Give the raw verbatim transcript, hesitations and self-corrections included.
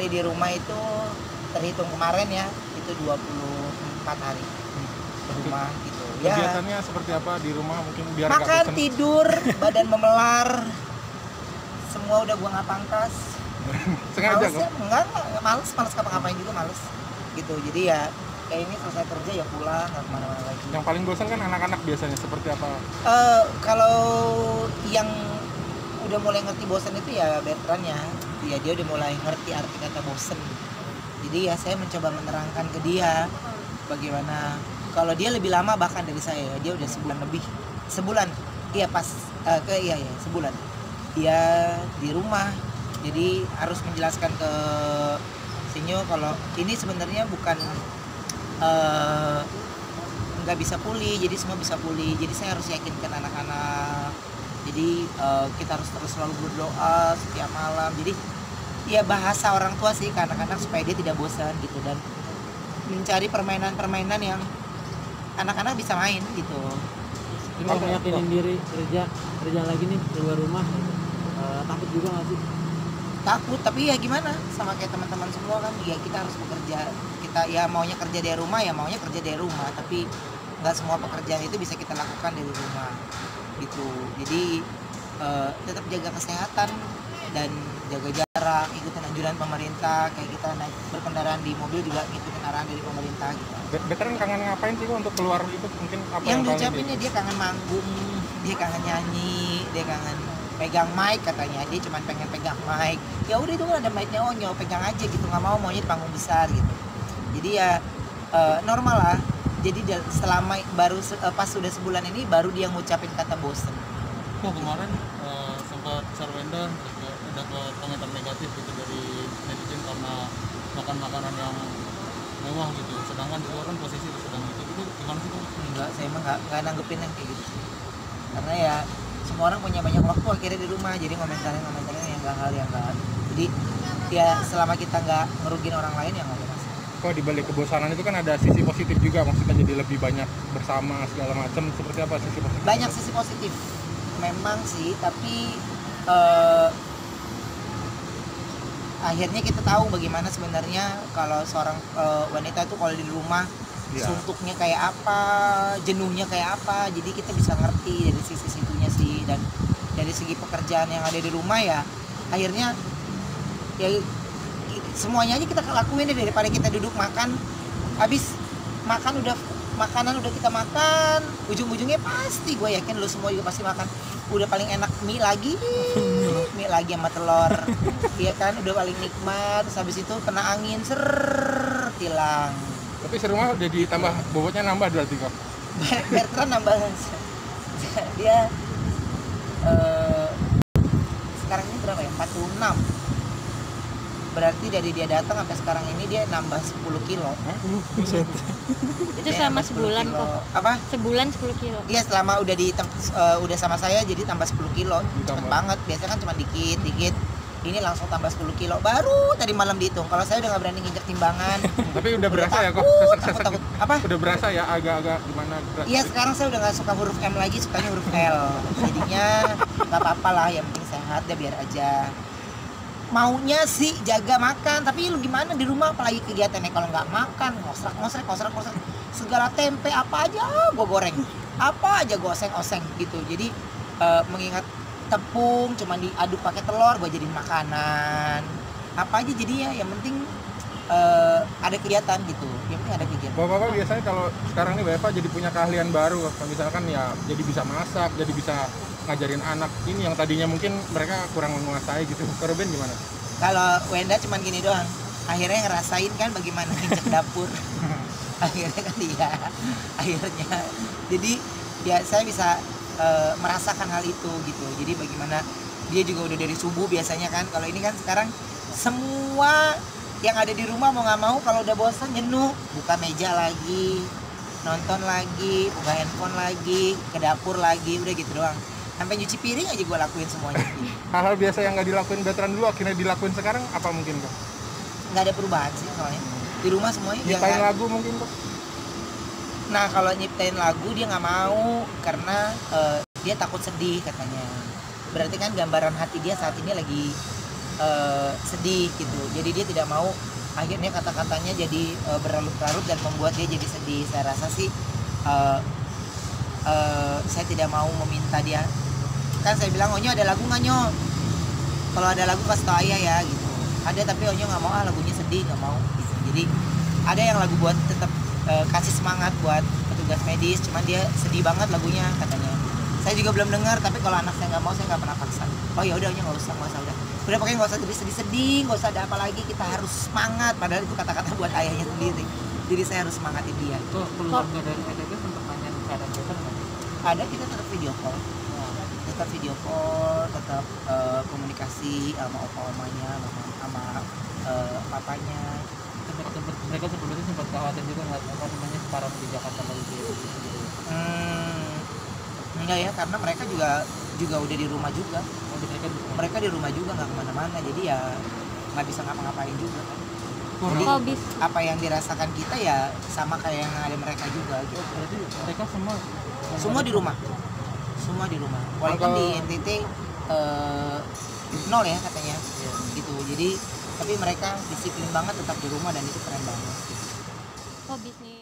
hari di rumah itu terhitung kemarin ya, itu dua puluh empat hari di rumah gitu. Ya. Kegiatannya seperti apa di rumah mungkin biar makan, tidur, badan memelar. Semua udah gua nggak pangkas. Sengaja males ya? Enggak, enggak, males, males ngapa-ngapain juga males. Gitu, jadi ya kayak ini selesai kerja ya pulang, nggak kemana-mana lagi. Yang paling bosan kan anak-anak biasanya, seperti apa? Uh, kalau yang udah mulai ngerti bosan itu ya Bertrand ya, ya dia udah mulai ngerti arti kata bosan. Jadi ya saya mencoba menerangkan ke dia bagaimana, kalau dia lebih lama bahkan dari saya, dia udah sebulan lebih, sebulan, iya pas, uh, ke iya ya sebulan, dia di rumah, jadi harus menjelaskan ke Sinyo kalau ini sebenarnya bukan nggak uh, bisa pulih, jadi semua bisa pulih, jadi saya harus yakinkan anak-anak. Jadi uh, kita harus terus selalu berdoa setiap malam. Jadi ya bahasa orang tua sih ke anak-anak supaya dia tidak bosan gitu, dan mencari permainan-permainan yang anak-anak bisa main gitu. Ini oh, yakinin diri kerja kerja lagi nih keluar rumah. Uh, takut juga nggak sih? Takut, tapi ya gimana, sama kayak teman-teman semua kan, ya kita harus bekerja. Kita ya maunya kerja dari rumah, ya maunya kerja dari rumah, tapi nggak semua pekerjaan itu bisa kita lakukan dari rumah gitu. Jadi uh, tetap jaga kesehatan dan jaga jarak, ikutin anjuran pemerintah, kayak kita naik berkendaraan di mobil juga ngikutin arahan dari pemerintah gitu. Bertrand kangen ngapain sih kok untuk keluar itu, mungkin apa yang, yang diucapinnya dia kangen manggung, dia kangen nyanyi, dia kangen pegang mic katanya, dia cuma pengen pegang mic. Ya udah itu kan ada mic-nya, onyo pegang aja gitu, nggak mau maunya di panggung besar gitu. Jadi ya uh, normal lah. Jadi selama baru uh, pas sudah sebulan ini baru dia ngucapin kata bosen. Oh kemarin uh, sempat Sarwenda dapat komentar negatif gitu dari netizen karena makan makanan yang mewah gitu. Sedangkan di luar kan posisi sedang gitu. Itu gimana sih? Enggak, saya emang nggak nggak nanggepin yang kayak gitu. Karena ya semua orang punya banyak waktu akhirnya di rumah, jadi komentarin komentarin yang nggak hal yang nggak. Jadi ya selama kita nggak ngerugiin orang lain ya nggak ada masalah. Kok di balik kebosanan itu kan ada sisi positif juga, maksudnya jadi lebih banyak bersama segala macam, seperti apa sisi positif? Banyak sisi positif memang sih, tapi uh, akhirnya kita tahu bagaimana sebenarnya kalau seorang uh, wanita itu kalau di rumah ya, suntuknya kayak apa, jenuhnya kayak apa, jadi kita bisa ngerti dari sisi situnya sih. Dan dari segi pekerjaan yang ada di rumah ya akhirnya ya semuanya aja kita lakuin deh, daripada kita duduk makan, habis makan udah makanan udah kita makan, ujung-ujungnya pasti gue yakin lo semua juga pasti makan udah paling enak mie lagi, mie lagi sama telur, iya kan, udah paling nikmat. Terus habis itu kena angin ser hilang. Tapi serumah udah ditambah bobotnya, nambah berarti kok. Bertrand nambah dia uh, sekarang ini berapa ya, empat puluh enam. Berarti dari dia datang sampai sekarang ini dia nambah sepuluh kilo. Itu selama sebulan kilo. Kok. Apa? Sebulan sepuluh kilo. Iya, selama udah di uh, udah sama saya jadi tambah sepuluh kilo. Cepet banget. Biasanya kan cuma dikit, dikit. Ini langsung tambah sepuluh kilo. Baru tadi malam dihitung. Kalau saya udah nggak berani nginjek timbangan. Tapi udah berasa udah ya kok? Takut, takut. Apa? Udah berasa ya, agak-agak gimana? Iya, sekarang saya udah nggak suka huruf M lagi, sukanya huruf L. Jadinya nggak apa-apa lah, yang penting sehat deh, biar aja. Maunya sih jaga makan, tapi lu gimana di rumah, apalagi kegiatannya kalau nggak makan, ngosrak ngosrek ngosrak ngosrek segala tempe apa aja gue goreng, apa aja gue oseng-oseng gitu. Jadi uh, mengingat tepung cuma diaduk pakai telur, gue jadiin makanan apa aja jadinya, yang penting uh, ada kegiatan gitu, yang penting ada kegiatan. Bapak-bapak biasanya kalau sekarang nih Eva jadi punya keahlian baru, misalkan ya jadi bisa masak, jadi bisa ngajarin anak ini yang tadinya mungkin mereka kurang menguasai gitu. Kalau Ben gimana? Kalau Wenda cuman gini doang, akhirnya ngerasain kan bagaimana nginjek dapur. Akhirnya kan dia, akhirnya jadi ya saya bisa uh, merasakan hal itu gitu. Jadi bagaimana dia juga udah dari subuh biasanya kan. Kalau ini kan sekarang semua yang ada di rumah mau nggak mau kalau udah bosan jenuh, buka meja lagi, nonton lagi, buka handphone lagi, ke dapur lagi, udah gitu doang. Sampai nyuci piring aja gue lakuin semuanya. Hal-hal biasa yang nggak dilakuin Bertrand dulu akhirnya dilakuin sekarang, apa mungkin kok? Nggak ada perubahan sih soalnya. Di rumah semuanya. Nyiptain lagu mungkin kok? Nah kalau nyiptain lagu dia nggak mau karena uh, dia takut sedih katanya. Berarti kan gambaran hati dia saat ini lagi eh, sedih gitu. Jadi dia tidak mau akhirnya kata-katanya jadi eh, berlarut-larut dan membuat dia jadi sedih. Saya rasa sih eh, eh, saya tidak mau meminta dia. Kan saya bilang, Onyo ada lagu nggak Nyo? Kalau ada lagu kasih tau ayah ya gitu. Ada, tapi Onyo nggak mau, ah lagunya sedih, nggak mau gitu. Jadi ada yang lagu buat tetap eh, kasih semangat buat petugas medis, cuman dia sedih banget lagunya katanya. Saya juga belum dengar, tapi kalau anak saya nggak mau, saya nggak pernah paksa. Oh ya udah, Onyo nggak usah, nggak usah udah. Udah pokoknya nggak usah sedih-sedih, nggak usah ada apa lagi, kita harus semangat. Padahal itu kata-kata buat ayahnya sendiri. Jadi saya harus semangatin dia. Kok keluarga dari K T P sempat nanya keadaan Stefan nggak? Ada, kita tetap video call. Tetap video call, tetap eh, komunikasi sama opa-omanya, sama, sama eh, papanya. Sempat, sempat mereka sebelumnya sempat khawatir juga nggak apa namanya separah di Jakarta kali gitu. Hmm, enggak ya, karena mereka juga juga udah di rumah juga. Oh, di mereka di rumah. Mereka di rumah juga, nggak kemana-mana, jadi ya nggak bisa ngapa-ngapain juga kan. Jadi Kok bis apa yang dirasakan kita ya sama kayak yang ada mereka juga gitu. Oh, berarti mereka semua Semua di rumah, semua di rumah. Walaupun Kalau- di N T T eh, nol ya katanya, gitu. Jadi tapi mereka disiplin banget tetap di rumah dan itu keren banget. kok bis nih